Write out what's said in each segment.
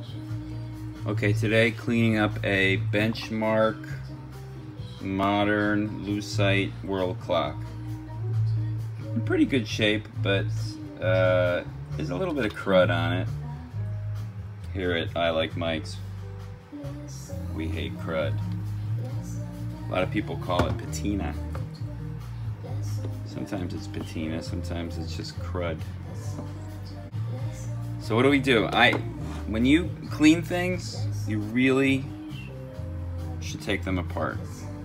Okay, today cleaning up a Benchmark modern Lucite world clock. In pretty good shape, but there's a little bit of crud on it. Here at I Like Mike's, we hate crud. A lot of people call it patina. Sometimes it's patina, sometimes it's just crud. So what do? When you clean things, you really should take them apart.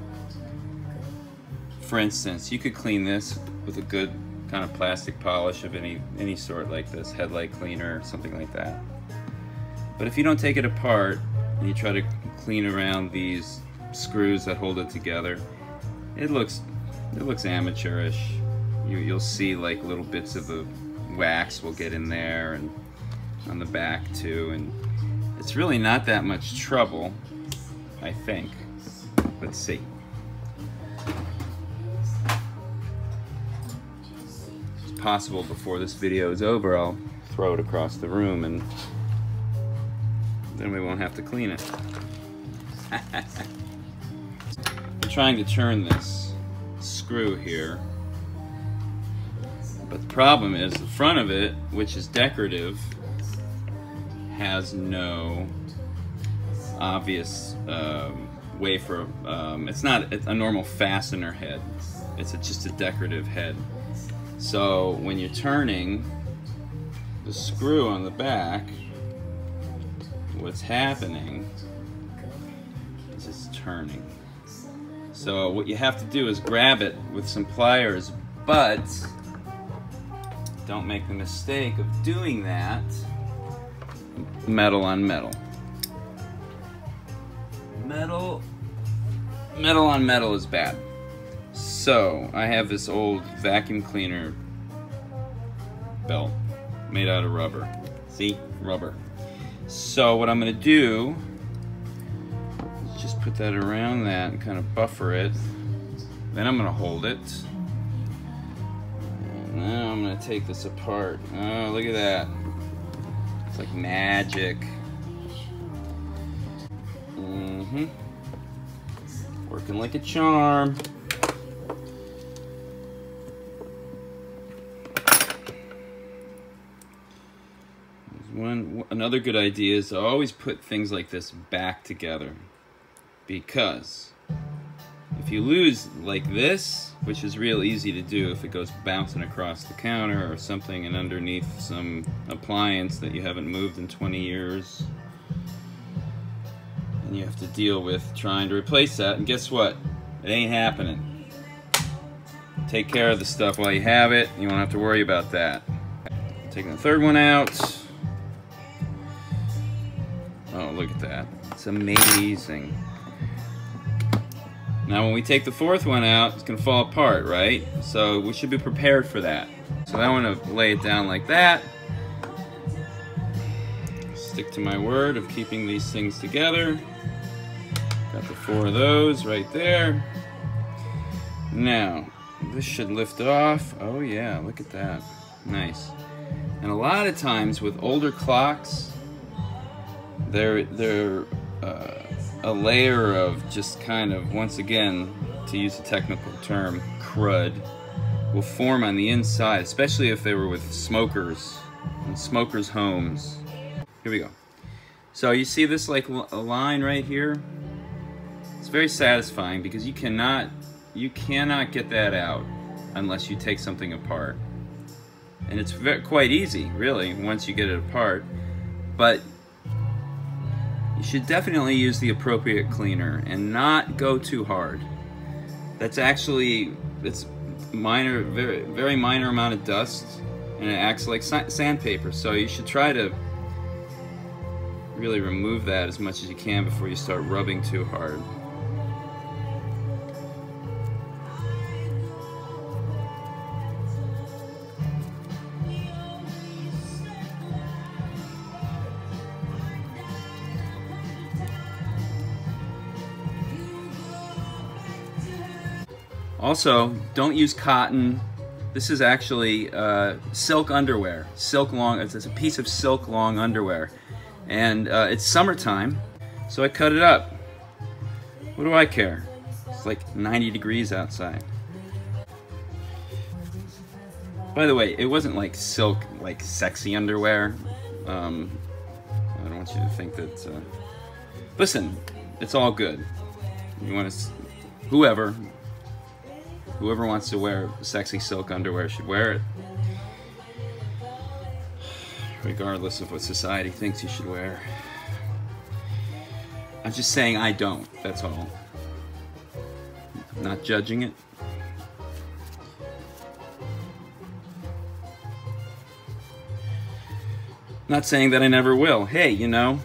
For instance, you could clean this with a good kind of plastic polish of any sort, like this headlight cleaner or something like that. But if you don't take it apart and you try to clean around these screws that hold it together, it looks amateurish. You'll see like little bits of the wax will get in there and on the back too, and it's really not that much trouble, I think. Let's see. It's possible before this video is over I'll throw it across the room and then we won't have to clean it. I'm trying to turn this screw here, but the problem is the front of it, which is decorative, has no obvious way for, it's not a normal fastener head, it's just a decorative head. So when you're turning the screw on the back, what's happening is it's turning. So what you have to do is grab it with some pliers, but don't make the mistake of doing that metal on metal. Metal on metal is bad. So I have this old vacuum cleaner belt made out of rubber. See? Rubber. So what I'm going to do is just put that around that and kind of buffer it. Then I'm going to hold it. And now I'm going to take this apart. Oh, look at that. It's like magic. Working like a charm. Another good idea is to always put things like this back together, because if you lose like this, which is real easy to do if it goes bouncing across the counter or something and underneath some appliance that you haven't moved in 20 years, and you have to deal with trying to replace that, and guess what? It ain't happening. Take care of the stuff while you have it. You won't have to worry about that. Taking the third one out. Oh, look at that. It's amazing. Now when we take the fourth one out, it's going to fall apart, right? So we should be prepared for that. So I want to lay it down like that. Stick to my word of keeping these things together. Got the 4 of those right there. Now, this should lift off. Oh yeah, look at that. Nice. And a lot of times with older clocks, they're a layer of just kind of, once again, to use a technical term, crud, will form on the inside, especially if they were with smokers and smokers' homes. Here we go. So you see this like a line right here? It's very satisfying because you cannot get that out unless you take something apart. And it's quite easy, really, once you get it apart. But you should definitely use the appropriate cleaner and not go too hard. That's actually, it's minor, very minor amount of dust, and it acts like sandpaper. So you should try to really remove that as much as you can before you start rubbing too hard. Also, don't use cotton. This is actually silk underwear. It's a piece of silk long underwear. And it's summertime, so I cut it up. What do I care? It's like 90 degrees outside. By the way, it wasn't like silk, like sexy underwear. I don't want you to think that... Listen, it's all good. You want to... Whoever wants to wear sexy silk underwear should wear it. Regardless of what society thinks you should wear. I'm just saying I don't, that's all. I'm not judging it. Not saying that I never will. Hey, you know,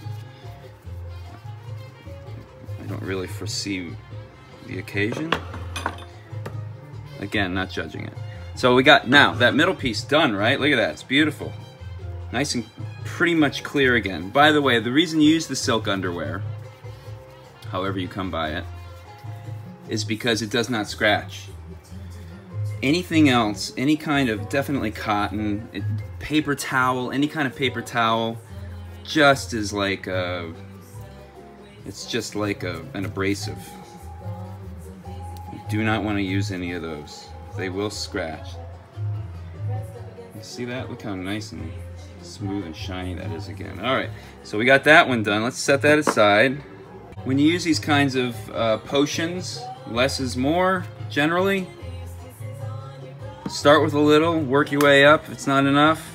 I don't really foresee the occasion. Again, not judging it. So we got now that middle piece done, right? Look at that, it's beautiful. Nice and pretty much clear again. By the way, the reason you use the silk underwear, however you come by it, is because it does not scratch. Anything else, any kind of, definitely cotton, paper towel, any kind of paper towel, just is like a, it's just like an abrasive. You do not want to use any of those. They will scratch. You see that? Look how nice and smooth and shiny that is again. Alright, so we got that one done. Let's set that aside. When you use these kinds of potions, less is more, generally. Start with a little, work your way up if it's not enough.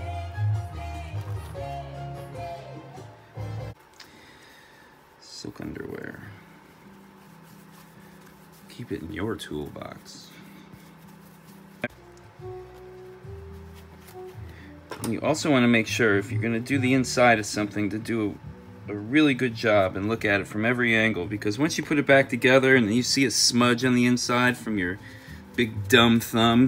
Silk underwear. Keep it in your toolbox. And you also want to make sure, if you're going to do the inside of something, to do a really good job and look at it from every angle, because once you put it back together and you see a smudge on the inside from your big dumb thumb,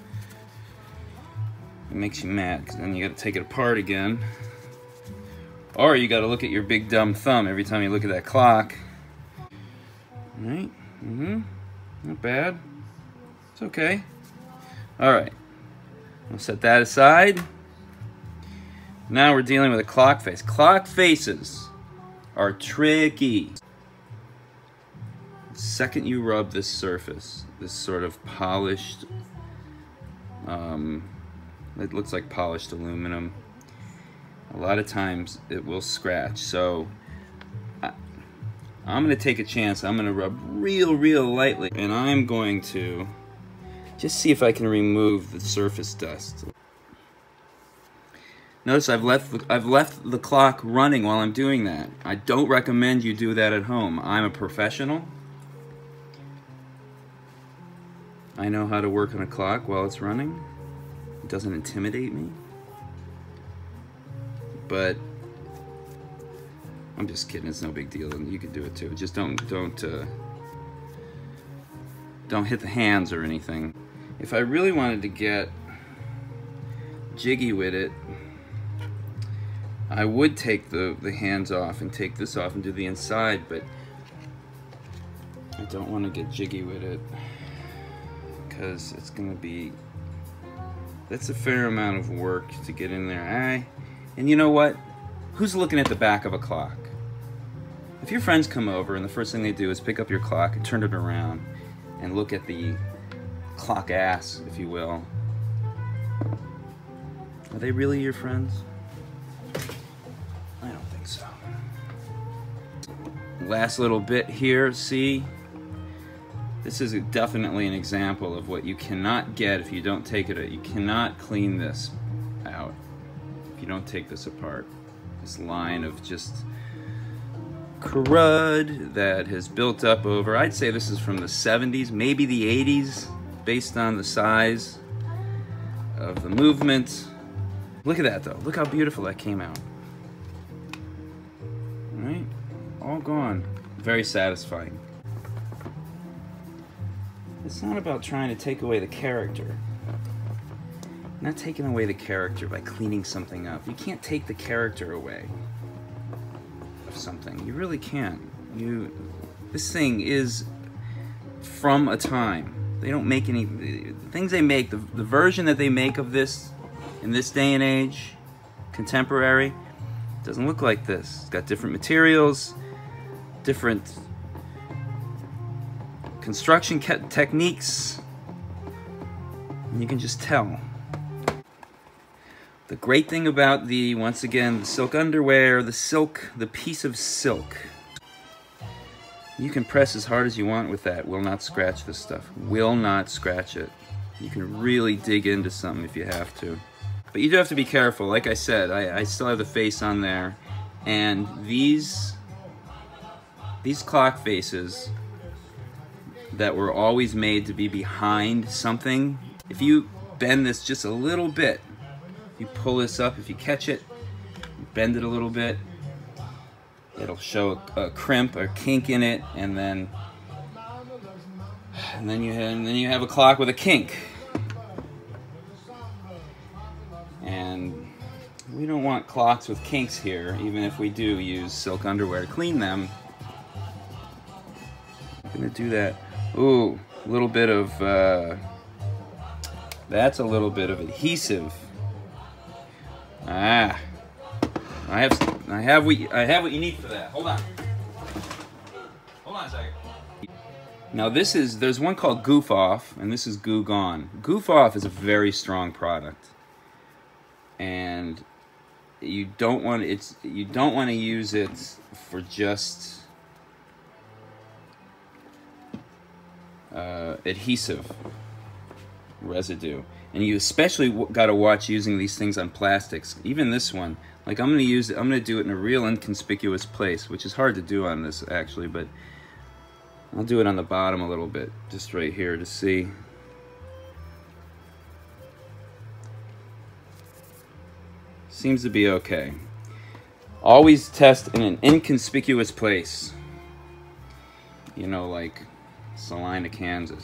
it makes you mad, because then you got to take it apart again. Or you got to look at your big dumb thumb every time you look at that clock. Alright, not bad. It's okay. Alright, we'll set that aside. Now we're dealing with a clock face. Clock faces are tricky. The second you rub this surface, this sort of polished, it looks like polished aluminum, a lot of times it will scratch. So I'm going to take a chance. I'm going to rub real lightly, and I'm going to just see if I can remove the surface dust. Notice I've left the clock running while I'm doing that. I don't recommend you do that at home. I'm a professional. I know how to work on a clock while it's running. It doesn't intimidate me. But I'm just kidding. It's no big deal, and you can do it too. Just don't hit the hands or anything. If I really wanted to get jiggy with it, I would take the hands off and take this off and do the inside, but I don't want to get jiggy with it because it's going to be, that's a fair amount of work to get in there. And you know what? Who's looking at the back of a clock? If your friends come over and the first thing they do is pick up your clock and turn it around and look at the clock ass, if you will, are they really your friends? I don't think so. Last little bit here, see? This is definitely an example of what you cannot get if you don't take it. You cannot clean this out if you don't take this apart. This line of just crud that has built up over, I'd say this is from the 70s, maybe the 80s, based on the size of the movement. Look at that though, look how beautiful that came out. All right, all gone. Very satisfying. It's not about trying to take away the character. Not taking away the character by cleaning something up. You can't take the character away of something. You really can't. This thing is from a time. They don't make any, the things they make, the version that they make of this in this day and age, contemporary, It doesn't look like this. It's got different materials, different construction techniques, and you can just tell. The great thing about once again, the silk underwear, the piece of silk, you can press as hard as you want with that. Will not scratch this stuff. Will not scratch it. You can really dig into something if you have to. But you do have to be careful. Like I said, I still have the face on there. And these clock faces that were always made to be behind something, if you bend this just a little bit, if you pull this up, if you catch it, bend it a little bit, it'll show a crimp or kink in it, and then you have a clock with a kink. And we don't want clocks with kinks here, even if we do use silk underwear to clean them. I'm gonna do that. Ooh, a little bit of that's a little bit of adhesive. I have what you need for that. Hold on a second. Now there's one called Goof Off, and this is Goo Gone. Goof Off is a very strong product, and you don't want to use it for just adhesive residue, and you especially got to watch using these things on plastics. Even this one, like I'm gonna do it in a real inconspicuous place, which is hard to do on this actually, but I'll do it on the bottom a little bit, just right here to see. Seems to be okay. Always test in an inconspicuous place. You know, like Salina, Kansas.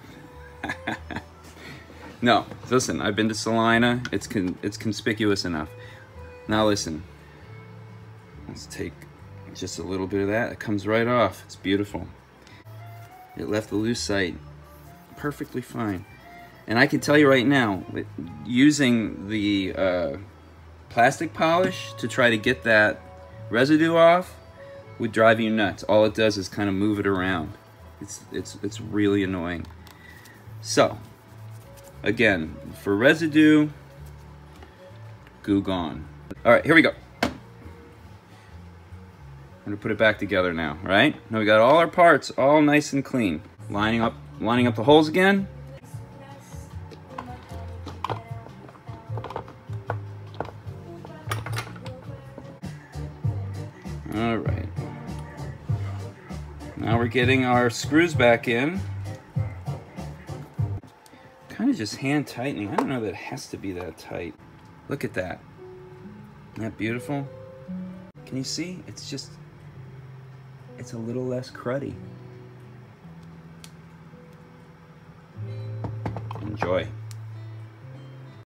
No, listen, I've been to Salina. It's conspicuous enough. Now listen. Let's take just a little bit of that. It comes right off. It's beautiful. It left the lucite perfectly fine. And I can tell you right now, using the plastic polish to try to get that residue off would drive you nuts. All it does is kind of move it around. It's really annoying. So, again, for residue, Goo Gone. All right, here we go. I'm gonna put it back together now, right? Now we got all our parts all nice and clean. Lining up the holes again. All right. Now we're getting our screws back in. Kind of just hand tightening. I don't know that it has to be that tight. Look at that. Isn't that beautiful? Can you see? It's a little less cruddy. Enjoy.